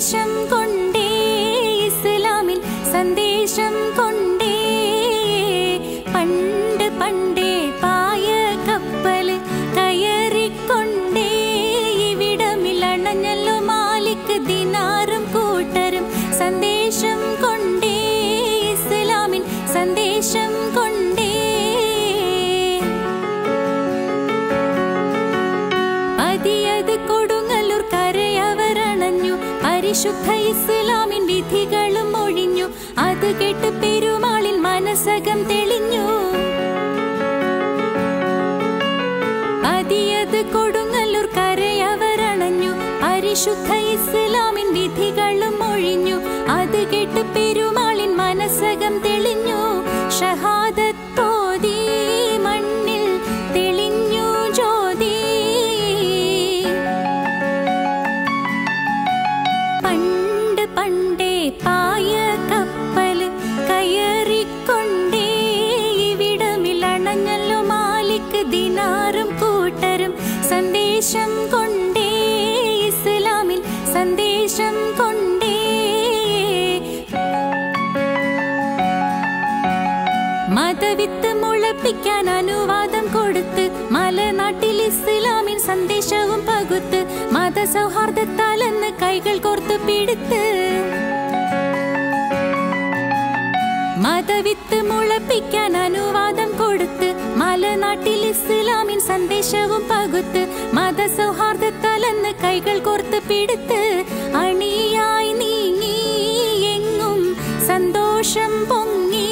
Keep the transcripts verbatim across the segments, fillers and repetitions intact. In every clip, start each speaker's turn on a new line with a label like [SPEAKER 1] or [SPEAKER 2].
[SPEAKER 1] സന്ദേശം കൊണ്ടേ ഇസ്ലാമിൽ സന്ദേശം കൊണ്ടേ പണ്ട് പണ്ടേ പായ കപ്പൽ കയറിക്കൊണ്ടേ ഇവിടമിൽ അണഞ്ഞല്ലോ മാലിക് ദിനാറും കൂട്ടരും സന്ദേശം കൊണ്ടേ ഇസ്ലാമിൽ സന്ദേശം കൊണ്ടേ പതിയത് കൊടുങ്ങല്ലൂർ കരയവരണഞ്ഞു പരിശുദ്ധ ഇസ്ലാമിൻ വിധികളും ഒഴിഞ്ഞു അത് കേട്ട് പെരുമാളിൽ മനസ്സകം തെളിഞ്ഞു പതിയത് കൊടുങ്ങല്ലൂർ കരയവരണഞ്ഞു പരിശുദ്ധ ഇസ്ലാമിൻ വിധികളും ഒഴിഞ്ഞു അത് കേട്ട് പെരുമാളിൻ മനസ്സകം തെളിഞ്ഞു ഷഹാദത്തോതി മണ്ണിൽ തെളിഞ്ഞു ജ്യോതി പണ്ട് പണ്ടേ പായ കപ്പൽ കയറിക്കൊണ്ടേ ഇവിടമിൽ അണഞ്ഞല്ലോ മാലിക് ദിനാറും കൂട്ടരും സന്ദേശം കൊണ്ടേ ഇസ്ലാമിൽ സന്ദേശം കൊണ്ടേ മതവിത്ത് മുളപ്പിക്കാൻ അനുവാദം കൊടുത്ത് മലനാട്ടിൽ ഇസ്ലാമിൻ സന്ദേശവും പകുത്ത് മതസൗഹാർദ്ദത്താലെന്ന് കൈകൾ കോർത്ത് പിടുത്ത് മതവിത്ത് മുളപ്പിക്കാൻ അനുവാദം കൊടുത്ത് മലനാട്ടിൽ ഇസ്ലാമിൻ സന്ദേശവും പകുത്ത് മതസൗഹാർദ്ദത്താലെന്ന് കൈകൾ കോർത്ത് പിടുത്ത് അണിയായി നീങ്ങി എങ്ങും സന്തോഷം പൊങ്ങി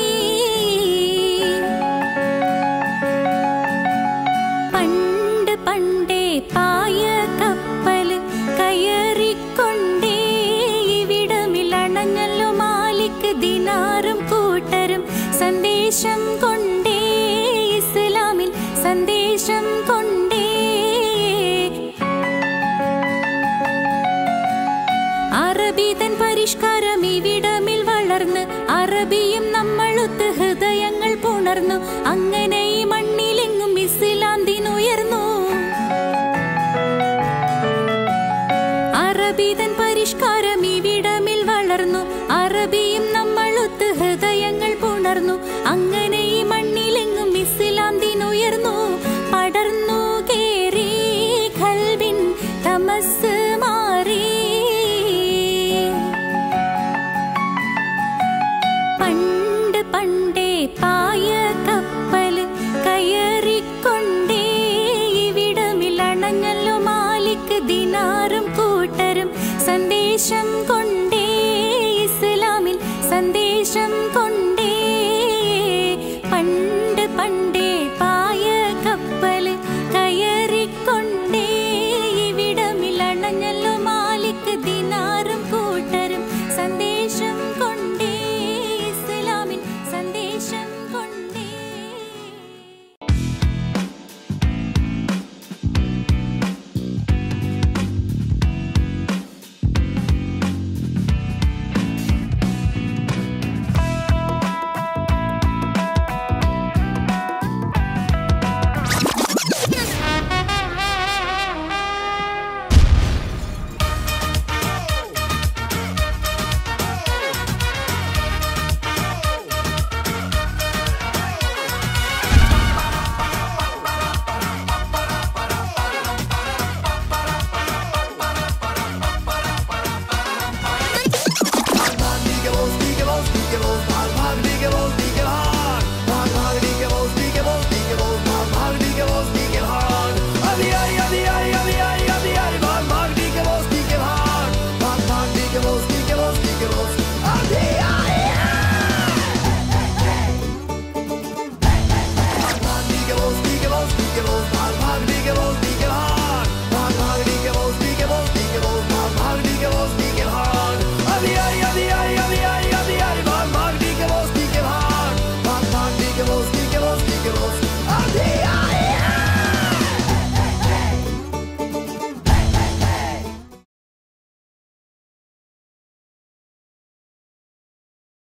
[SPEAKER 1] പണ്ട് പണ്ടേ പായ കപ്പൽ കയറിക്കൊണ്ടേ ഇവിടമിൽ അണഞ്ഞല്ലോ മാലിക് ദിനാറും കൂട്ടരും സന്ദേശം കൊണ്ടേ ഇസ്ലാമിൽ സന്ദേശം കൊണ്ടേ